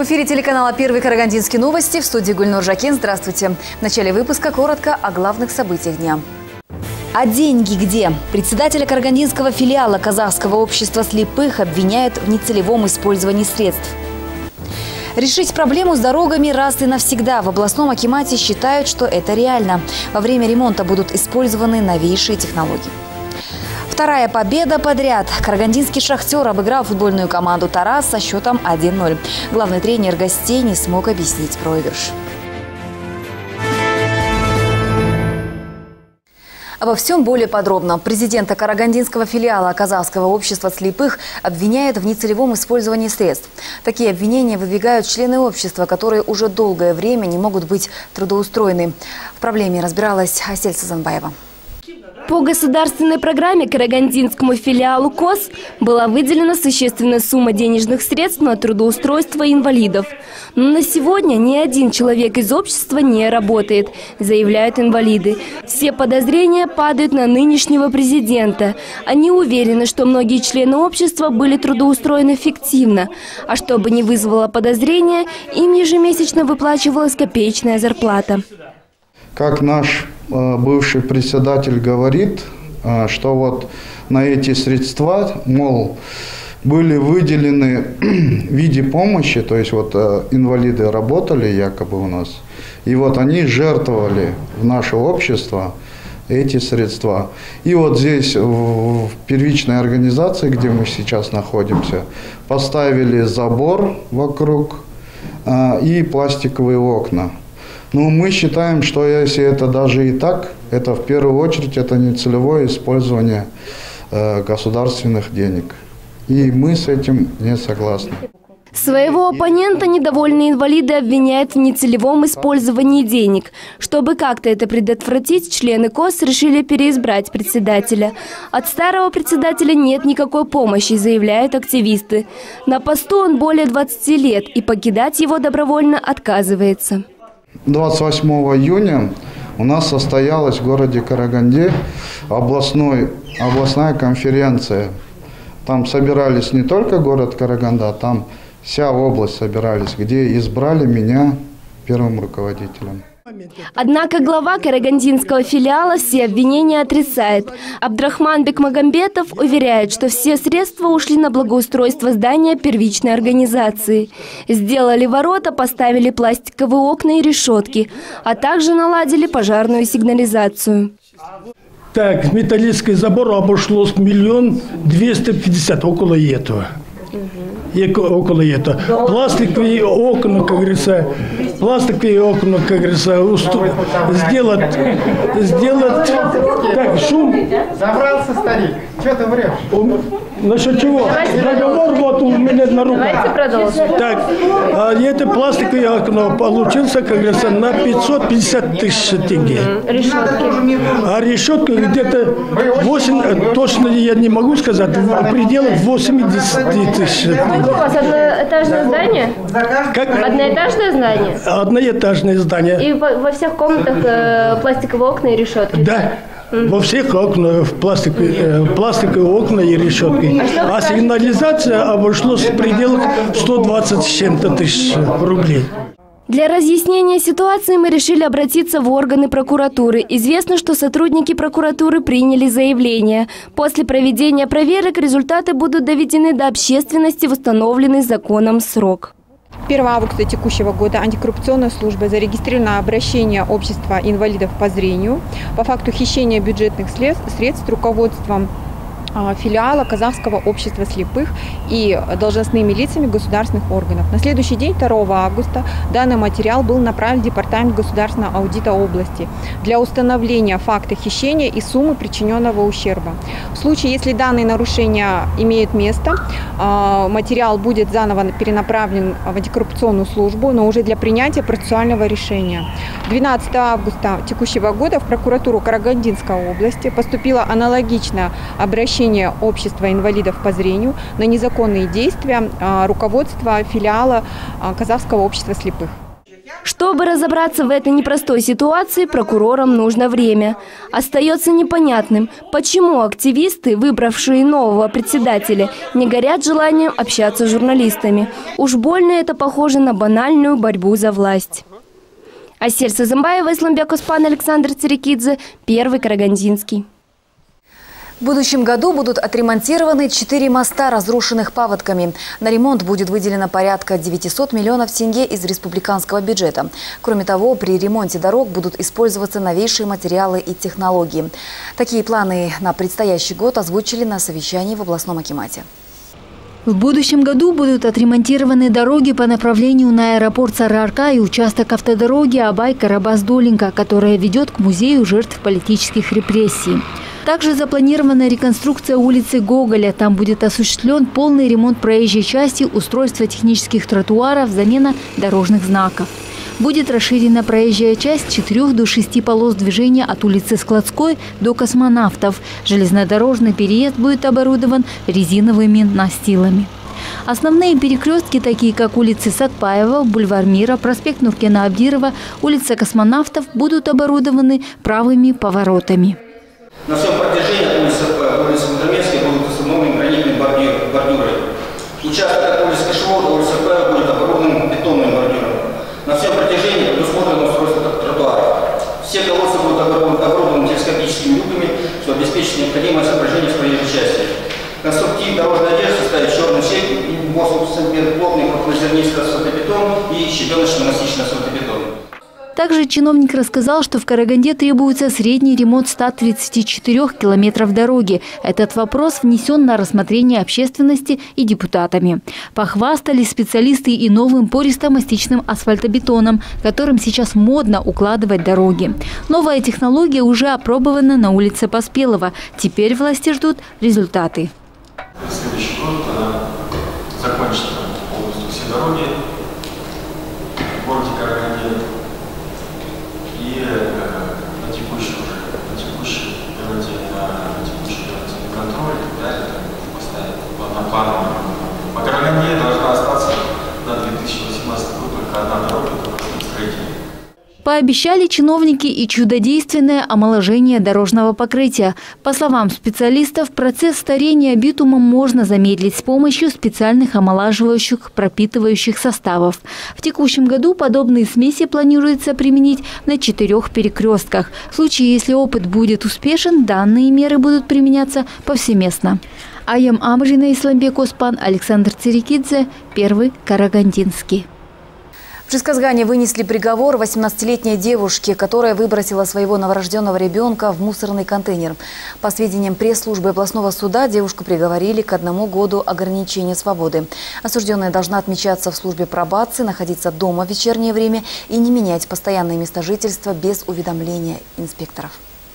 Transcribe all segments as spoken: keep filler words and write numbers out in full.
эфире телеканала «Первый Карагандинские новости». В студии Гульнур Жакен. Здравствуйте. В начале выпуска коротко о главных событиях дня. А деньги где? Председателя карагандинского филиала Казахского общества слепых обвиняют в нецелевом использовании средств. Решить проблему с дорогами раз и навсегда. В областном акимате считают, что это реально. Во время ремонта будут использованы новейшие технологии. Вторая победа подряд. Карагандинский «Шахтер» обыграл футбольную команду «Тарас» со счетом один ноль. Главный тренер гостей не смог объяснить проигрыш. Обо всем более подробно. Президента карагандинского филиала Казахского общества слепых обвиняют в нецелевом использовании средств. Такие обвинения выдвигают члены общества, которые уже долгое время не могут быть трудоустроены. В проблеме разбиралась Асель Сазанбаева. По государственной программе карагандинскому филиалу КОС была выделена существенная сумма денежных средств на трудоустройство инвалидов. Но на сегодня ни один человек из общества не работает, заявляют инвалиды. Все подозрения падают на нынешнего президента. Они уверены, что многие члены общества были трудоустроены фиктивно. А чтобы не вызвало подозрения, им ежемесячно выплачивалась копеечная зарплата. Как наш э, бывший председатель говорит, э, что вот на эти средства, мол, были выделены в виде помощи, то есть вот э, инвалиды работали якобы у нас, и вот они жертвовали в наше общество эти средства. И вот здесь, в, в первичной организации, где мы сейчас находимся, поставили забор вокруг э, и пластиковые окна. Ну, мы считаем, что если это даже и так, это в первую очередь это не целевое использование э, государственных денег. И мы с этим не согласны. Своего оппонента недовольные инвалиды обвиняют в нецелевом использовании денег. Чтобы как-то это предотвратить, члены КОС решили переизбрать председателя. От старого председателя нет никакой помощи, заявляют активисты. На посту он более двадцати лет, и покидать его добровольно отказывается. двадцать восьмого июня у нас состоялась в городе Караганде областной, областная конференция. Там собирались не только город Караганда, там вся область собирались, где избрали меня первым руководителем. Однако глава карагандинского филиала все обвинения отрицает. Абдрахман Бекмагамбетов уверяет, что все средства ушли на благоустройство здания первичной организации. Сделали ворота, поставили пластиковые окна и решетки, а также наладили пожарную сигнализацию. Так, металлический забор обошлось миллион двести пятьдесят, около этого. И около этого. Пластиковые окна, как говорится, пластиковые окна, как говорится, сделать, сделать, так, шум. Забрался старик. Что ты врешь? Насчет чего? Договор вот у меня на руках. Давайте продолжим. Так, а это пластиковое окно получился, как говорится, на пятьсот пятьдесят тысяч тенге. Решетки. А решетка где-то восемь, точно я не могу сказать, в пределах восьмидесяти тысяч тенге. У вас одноэтажное здание? Как? Одноэтажное здание? Одноэтажное здание. И во, во всех комнатах э, пластиковые окна и решетки? Да. Во всех окнах пластиковые, э, пластиковые окна и решетки. А сигнализация обошлась в пределах ста двадцати с чем-то тысяч рублей. Для разъяснения ситуации мы решили обратиться в органы прокуратуры. Известно, что сотрудники прокуратуры приняли заявление. После проведения проверок результаты будут доведены до общественности в установленный законом срок. первого августа текущего года антикоррупционной службой зарегистрировано обращение общества инвалидов по зрению по факту хищения бюджетных средств руководством филиала Казахского общества слепых и должностными лицами государственных органов. На следующий день, второго августа, данный материал был направлен в Департамент государственного аудита области для установления факта хищения и суммы причиненного ущерба. В случае, если данные нарушения имеют место, материал будет заново перенаправлен в антикоррупционную службу, но уже для принятия процессуального решения. двенадцатого августа текущего года в прокуратуру Карагандинской области поступило аналогичное обращение общества инвалидов по зрению на незаконные действия руководства филиала Казахского общества слепых. Чтобы разобраться в этой непростой ситуации, прокурорам нужно время. Остается непонятным, почему активисты, выбравшие нового председателя, не горят желанием общаться с журналистами. Уж больно это похоже на банальную борьбу за власть. Асель Сазымбаева, Исламбек Оспан, Александр Цирикидзе, Первый Карагандинский. В будущем году будут отремонтированы четыре моста, разрушенных паводками. На ремонт будет выделено порядка девятисот миллионов тенге из республиканского бюджета. Кроме того, при ремонте дорог будут использоваться новейшие материалы и технологии. Такие планы на предстоящий год озвучили на совещании в областном акимате. В будущем году будут отремонтированы дороги по направлению на аэропорт Сарыарка и участок автодороги Абай-Карабас-Долинка, которая ведет к музею жертв политических репрессий. Также запланирована реконструкция улицы Гоголя. Там будет осуществлен полный ремонт проезжей части, устройство технических тротуаров, замена дорожных знаков. Будет расширена проезжая часть с четырёх до шести полос движения от улицы Складской до Космонавтов. Железнодорожный переезд будет оборудован резиновыми настилами. Основные перекрестки, такие как улицы Сатпаева, Бульвар Мира, проспект Нуркена Абдирова, улица Космонавтов, будут оборудованы правыми поворотами. На всем протяжении от улицы улицы Мудромецкой будут установлены гранитные бордюры. Участок от улицы Кашевого до улицы Павел будет оборудован бетонным бордюром. На всем протяжении предусмотрено устройство тротуаров. Все колодцы будут оборудованы телескопическими люками, чтобы обеспечить необходимое соображение с проезжей части. Конструктив дорожной одежды составит черный сеть, плотный крупнозернистый асфальтобетон и щебеночно-мастичный асфальтобетон. Также чиновник рассказал, что в Караганде требуется средний ремонт ста тридцати четырёх километров дороги. Этот вопрос внесен на рассмотрение общественности и депутатами. Похвастались специалисты и новым пористо-мастичным асфальтобетоном, которым сейчас модно укладывать дороги. Новая технология уже опробована на улице Поспелова. Теперь власти ждут результаты. В следующий год она закончит полностью все дороги в городе Караганде. И на текущий уже, на текущий на текущий контроль, да, поставить на план. По Караганде должна остаться на две тысячи восемнадцатый год только одна дорога, которая будет строительной. Пообещали чиновники и чудодейственное омоложение дорожного покрытия. По словам специалистов, процесс старения битума можно замедлить с помощью специальных омолаживающих пропитывающих составов. В текущем году подобные смеси планируется применить на четырех перекрестках. В случае, если опыт будет успешен, данные меры будут применяться повсеместно. Аям Амрина, Исламбек Оспан, Александр Цирикидзе, Первый Карагандинский. В Жезказгане вынесли приговор восемнадцатилетней девушке, которая выбросила своего новорожденного ребенка в мусорный контейнер. По сведениям пресс-службы областного суда, девушку приговорили к одному году ограничения свободы. Осужденная должна отмечаться в службе пробации, находиться дома в вечернее время и не менять постоянное место жительства без уведомления инспекторов.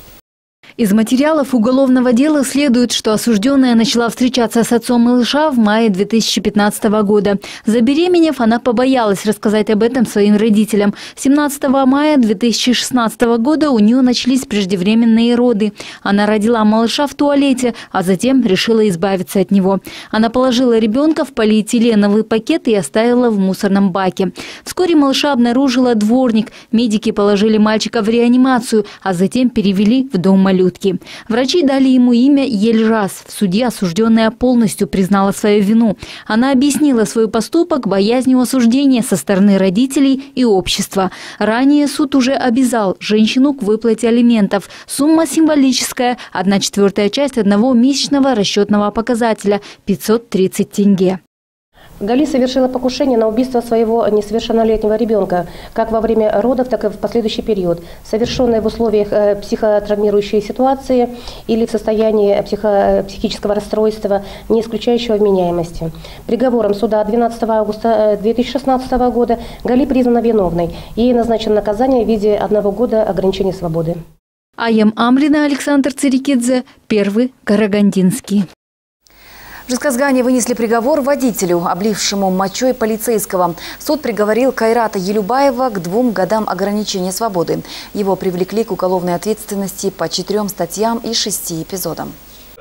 Из материалов уголовного дела следует, что осужденная начала встречаться с отцом малыша в мае две тысячи пятнадцатого года. Забеременев, она побоялась рассказать об этом своим родителям. семнадцатого мая две тысячи шестнадцатого года у нее начались преждевременные роды. Она родила малыша в туалете, а затем решила избавиться от него. Она положила ребенка в полиэтиленовый пакет и оставила в мусорном баке. Вскоре малыша обнаружила дворник. Медики положили мальчика в реанимацию, а затем перевели в дом малютки. Врачи дали ему имя Ельжас. В суде осужденная полностью признала свою вину. Она объяснила свой поступок боязнью осуждения со стороны родителей и общества. Ранее суд уже обязал женщину к выплате алиментов. Сумма символическая – одна четвертая часть одного месячного расчетного показателя – пятьсот тридцать тенге. Гали совершила покушение на убийство своего несовершеннолетнего ребенка, как во время родов, так и в последующий период, совершенное в условиях психотравмирующей ситуации или в состоянии психо психического расстройства, не исключающего вменяемости. Приговором суда двенадцатого августа две тысячи шестнадцатого года Гали признана виновной. Ей назначено наказание в виде одного года ограничения свободы. Аям Амрина, Александр Цирикидзе, Первый Карагандинский. В Жезказгане вынесли приговор водителю, облившему мочой полицейского. Суд приговорил Кайрата Елюбаева к двум годам ограничения свободы. Его привлекли к уголовной ответственности по четырем статьям и шести эпизодам.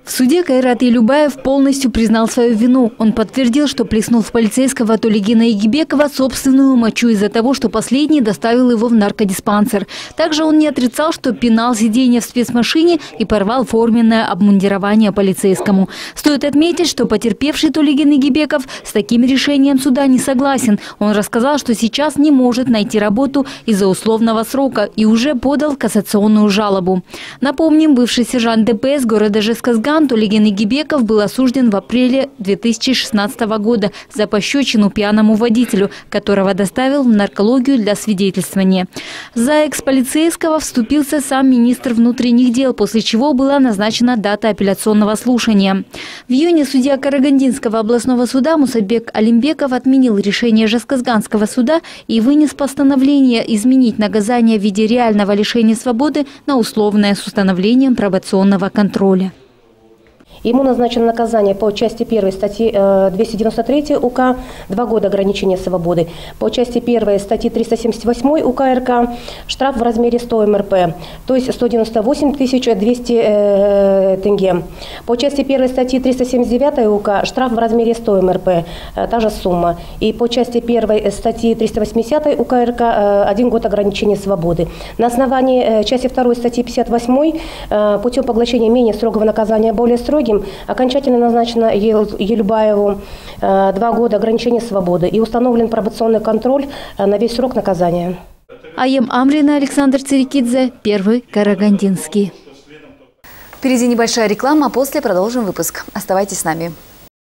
В суде Кайрат Елюбаев полностью признал свою вину. Он подтвердил, что плеснул в полицейского Толигина Игибекова собственную мочу из-за того, что последний доставил его в наркодиспансер. Также он не отрицал, что пинал сиденье в спецмашине и порвал форменное обмундирование полицейскому. Стоит отметить, что потерпевший Толигин Игибеков с таким решением суда не согласен. Он рассказал, что сейчас не может найти работу из-за условного срока и уже подал кассационную жалобу. Напомним, бывший сержант ДПС города Жезказган Толигин Игибеков был осужден в апреле две тысячи шестнадцатого года за пощечину пьяному водителю, которого доставил в наркологию для свидетельствования. За экс-полицейского вступился сам министр внутренних дел, после чего была назначена дата апелляционного слушания. В июне судья Карагандинского областного суда Мусабек Алимбеков отменил решение Жезказганского суда и вынес постановление изменить наказание в виде реального лишения свободы на условное с установлением пробационного контроля. Ему назначено наказание по части первой статьи двести девяносто третьей УК два года ограничения свободы. По части первой статьи триста семьдесят восьмой УК РК штраф в размере сто эм эр пэ, то есть сто девяносто восемь тысяч двести э, тенге. По части первой статьи триста семьдесят девятой УК штраф в размере сто эм эр пэ, э, та же сумма. И по части первой статьи триста восьмидесятой УК РК э, один год ограничения свободы. На основании э, части второй статьи пятьдесят восьмой э, путем поглощения менее строгого наказания более строгим окончательно назначено Елюбаеву э, два года ограничения свободы и установлен пробационный контроль э, на весь срок наказания. Аем Амрина, Александр Цирикидзе, Первый Карагандинский. Впереди небольшая реклама, а после продолжим выпуск. Оставайтесь с нами.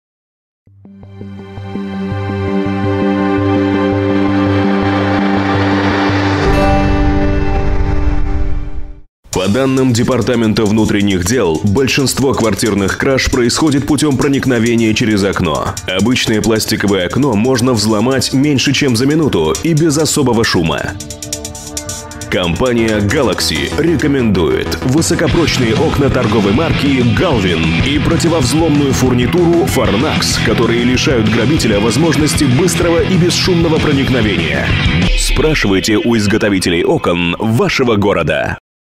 По данным Департамента внутренних дел, большинство квартирных краж происходит путем проникновения через окно. Обычное пластиковое окно можно взломать меньше, чем за минуту и без особого шума. Компания Galaxy рекомендует высокопрочные окна торговой марки Galvin и противовзломную фурнитуру Farnax, которые лишают грабителя возможности быстрого и бесшумного проникновения. Спрашивайте у изготовителей окон вашего города.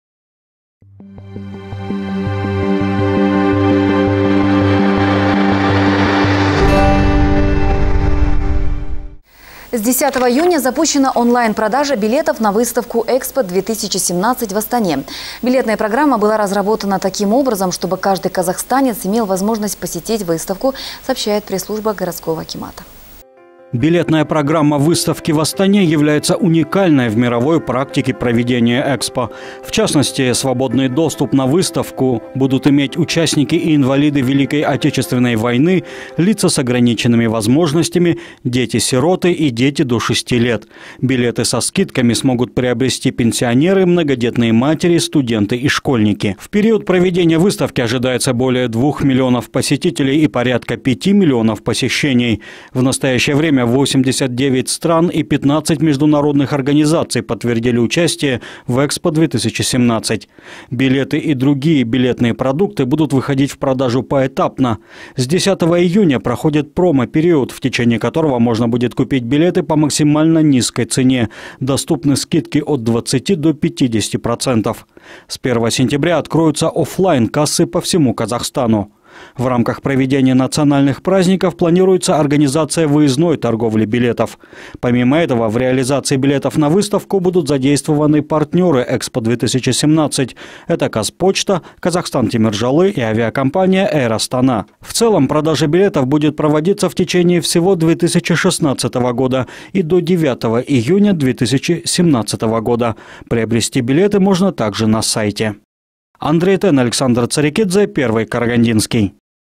С десятого июня запущена онлайн-продажа билетов на выставку «Экспо две тысячи семнадцать» в Астане. Билетная программа была разработана таким образом, чтобы каждый казахстанец имел возможность посетить выставку, сообщает пресс-служба городского акимата. Билетная программа выставки в Астане является уникальной в мировой практике проведения Экспо. В частности, свободный доступ на выставку будут иметь участники и инвалиды Великой Отечественной войны, лица с ограниченными возможностями, дети-сироты и дети до шести лет. Билеты со скидками смогут приобрести пенсионеры, многодетные матери, студенты и школьники. В период проведения выставки ожидается более двух миллионов посетителей и порядка пяти миллионов посещений. В настоящее время восемьдесят девять стран и пятнадцать международных организаций подтвердили участие в Экспо две тысячи семнадцать. Билеты и другие билетные продукты будут выходить в продажу поэтапно. С десятого июня проходит промо-период, в течение которого можно будет купить билеты по максимально низкой цене. Доступны скидки от двадцати до пятидесяти процентов. С первого сентября откроются офлайн-кассы по всему Казахстану. В рамках проведения национальных праздников планируется организация выездной торговли билетов. Помимо этого, в реализации билетов на выставку будут задействованы партнеры Экспо две тысячи семнадцать. Это Казпочта, Казахстан Тимиржалы и авиакомпания Air Astana. В целом, продажа билетов будет проводиться в течение всего две тысячи шестнадцатого года и до девятого июня две тысячи семнадцатого года. Приобрести билеты можно также на сайте. Андрей Тен, Александр Царикидзе, Первый Карагандинский.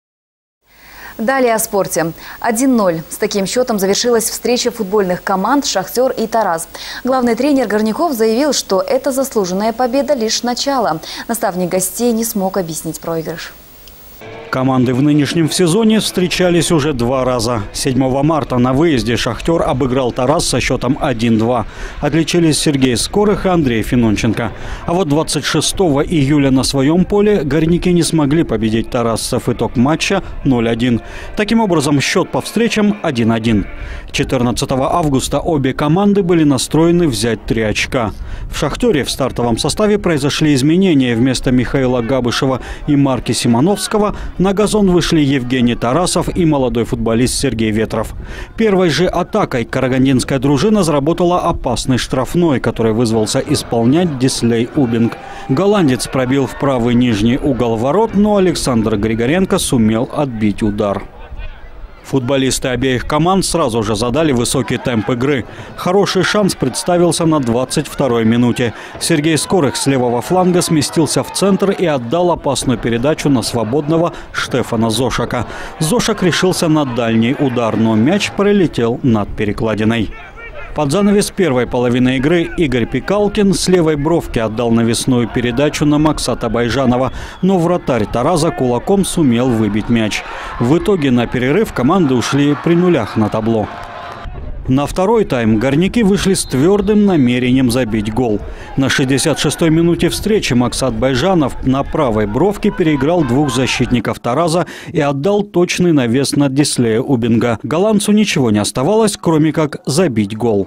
Далее о спорте. один ноль. С таким счетом завершилась встреча футбольных команд «Шахтер» и «Тараз». Главный тренер Горняков заявил, что это заслуженная победа лишь начало. Наставник гостей не смог объяснить проигрыш. Команды в нынешнем сезоне встречались уже два раза. седьмого марта на выезде «Шахтер» обыграл «Тараз» со счетом один-два. Отличились Сергей Скорых и Андрей Финонченко. А вот двадцать шестого июля на своем поле горняки не смогли победить тарасцев. Итог матча ноль-один. Таким образом, счет по встречам один-один. четырнадцатого августа обе команды были настроены взять три очка. В «Шахтере» в стартовом составе произошли изменения. Вместо Михаила Габышева и Марки Симоновского перерыва на газон вышли Евгений Тарасов и молодой футболист Сергей Ветров. Первой же атакой карагандинская дружина заработала опасный штрафной, который вызвался исполнять Дислей Убинг. Голландец пробил в правый нижний угол ворот, но Александр Григоренко сумел отбить удар. Футболисты обеих команд сразу же задали высокий темп игры. Хороший шанс представился на двадцать второй минуте. Сергей Скорых с левого фланга сместился в центр и отдал опасную передачу на свободного Штефана Зошака. Зошак решился на дальний удар, но мяч пролетел над перекладиной. Под занавес первой половины игры Игорь Пикалкин с левой бровки отдал навесную передачу на Максата Байжанова, но вратарь Тараза кулаком сумел выбить мяч. В итоге на перерыв команды ушли при нулях на табло. На второй тайм горняки вышли с твердым намерением забить гол. На шестьдесят шестой минуте встречи Максат Байжанов на правой бровке переиграл двух защитников Тараза и отдал точный навес на Дислея Убинга. Голландцу ничего не оставалось, кроме как забить гол.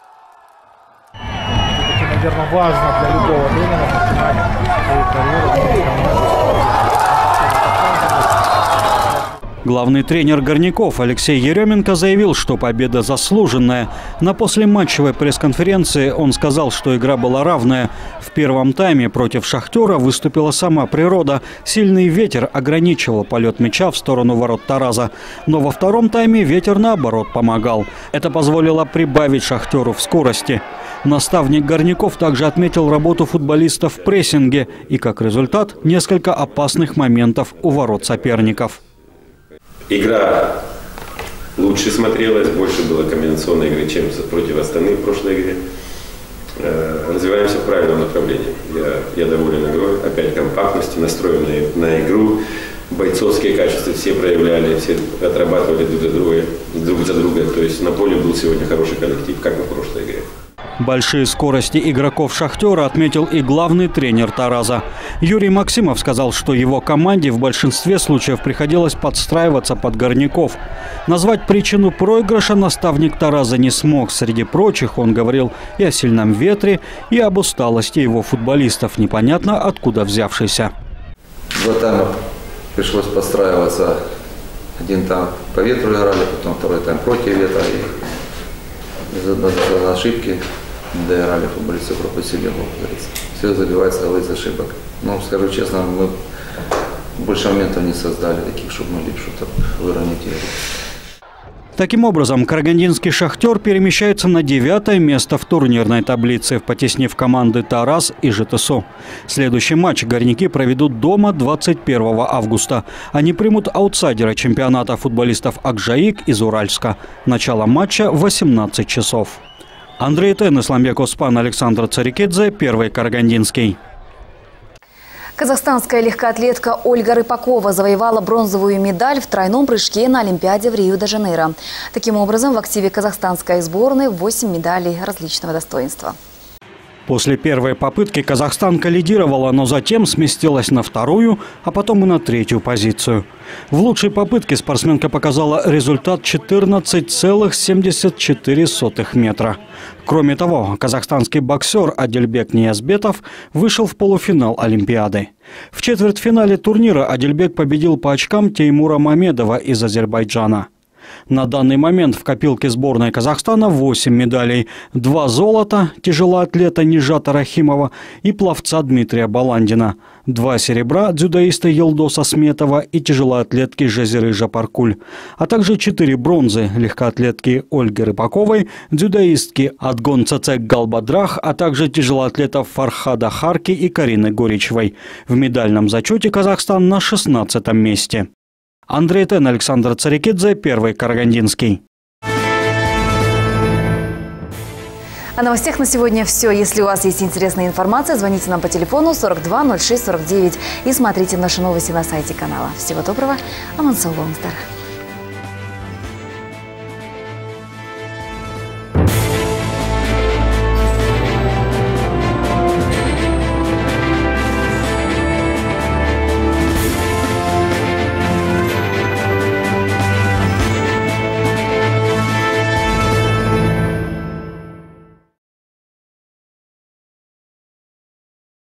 Это, наверное, важно для любого тренера начинать свою карьеру. Главный тренер горняков Алексей Еременко заявил, что победа заслуженная. На послематчевой пресс-конференции он сказал, что игра была равная. В первом тайме против «Шахтера» выступила сама природа. Сильный ветер ограничивал полет мяча в сторону ворот Тараза. Но во втором тайме ветер, наоборот, помогал. Это позволило прибавить «Шахтеру» в скорости. Наставник горняков также отметил работу футболистов в прессинге и, как результат, несколько опасных моментов у ворот соперников. Игра лучше смотрелась, больше было комбинационной игры, чем против остальных в прошлой игре. Развиваемся в правильном направлении. Я, я доволен игрой, опять компактностью, настроенной на игру. Бойцовские качества все проявляли, все отрабатывали друг за друга, друг за друга. То есть на поле был сегодня хороший коллектив, как и в прошлой игре. Большие скорости игроков «Шахтера» отметил и главный тренер Тараза. Юрий Максимов сказал, что его команде в большинстве случаев приходилось подстраиваться под горняков. Назвать причину проигрыша наставник Тараза не смог. Среди прочих он говорил и о сильном ветре, и об усталости его футболистов, непонятно откуда взявшейся. Два тайма пришлось подстраиваться. Один тайм по ветру играли, потом второй тайм против ветра. И из-за ошибки доиграли футболисты, пропустили гол. Все забивается голы из ошибок. Но, скажу честно, мы больше моментов не создали таких, чтобы могли что-то выровнять игру. Таким образом, карагандинский «Шахтер» перемещается на девятое место в турнирной таблице, потеснив команды «Тараз» и «ЖТСО». Следующий матч горняки проведут дома двадцать первого августа. Они примут аутсайдера чемпионата футболистов «Акжаик» из Уральска. Начало матча в восемнадцать часов. Андрей Тен, Исламбек Оспан, Александр Царикидзе, Первый Карагандинский. Казахстанская легкоатлетка Ольга Рыпакова завоевала бронзовую медаль в тройном прыжке на Олимпиаде в Рио-де-Жанейро. Таким образом, в активе казахстанской сборной восемь медалей различного достоинства. После первой попытки казахстанка лидировала, но затем сместилась на вторую, а потом и на третью позицию. В лучшей попытке спортсменка показала результат четырнадцать целых семьдесят четыре сотых метра. Кроме того, казахстанский боксер Адильбек Ниязбетов вышел в полуфинал Олимпиады. В четвертьфинале турнира Адильбек победил по очкам Теймура Мамедова из Азербайджана. На данный момент в копилке сборной Казахстана восемь медалей. Два золота тяжелоатлета Нижата Рахимова и пловца Дмитрия Баландина. Два серебра дзюдоиста Елдоса Сметова и тяжелоатлетки Жазиры Жапаркуль. А также четыре бронзы легкоатлетки Ольги Рыпаковой, дзюдоистки Адгон Цацек Галбадрах, а также тяжелоатлетов Фархада Харки и Карины Горичевой. В медальном зачете Казахстан на шестнадцатом месте. Андрей Тен, Александр Царикидзе, Первый Карагандинский. О новостях на сегодня все. Если у вас есть интересная информация, звоните нам по телефону сорок два ноль шесть сорок девять и смотрите наши новости на сайте канала. Всего доброго. Аман Саулон Стар.